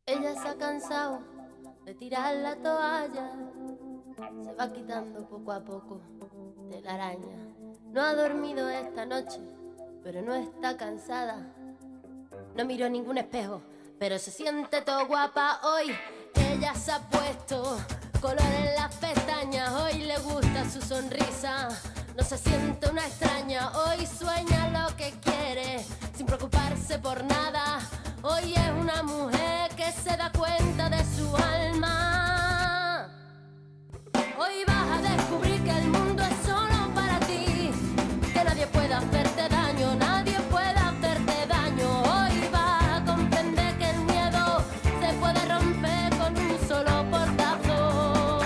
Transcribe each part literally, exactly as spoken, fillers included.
Ella se ha cansado de tirar la toalla, se va quitando poco a poco de la araña. No ha dormido esta noche, pero no está cansada. No miró ningún espejo, pero se siente todo guapa hoy. Ella se ha puesto color en las pestañas, hoy le gusta su sonrisa. No se siente una extraña, hoy sueña lo que quiere, sin preocuparse por nada. Hoy es una mujer que se da cuenta de su alma. Hoy vas a descubrir que el mundo es solo para ti, que nadie puede hacerte daño, nadie puede hacerte daño. Hoy vas a comprender que el miedo se puede romper con un solo portazo.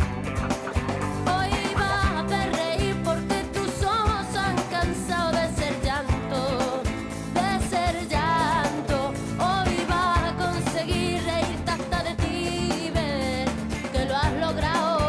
Hoy vas a hacer reír porque tus ojos han cansado de ser llanto, de ser llanto. Hoy vas a conseguir reírte hasta de ti y ver que lo has logrado.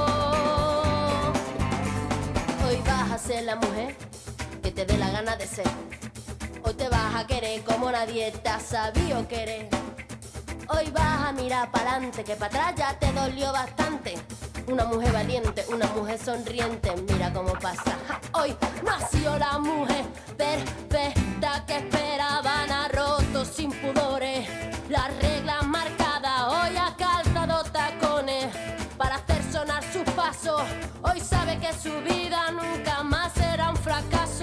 Hoy vas a ser la mujer que te dé la gana de ser. Hoy te vas a querer como nadie te ha sabido querer. Hoy vas a mirar para adelante, que para atrás ya te dolió bastante. Una mujer valiente, una mujer sonriente, mira cómo pasa. Ja, hoy nació la mujer perfecta que esperaban, ha roto sin pudores las reglas marcadas. Hoy ha calzado tacones para hacer sonar sus pasos. Hoy sabe que su vida nunca más será un fracaso.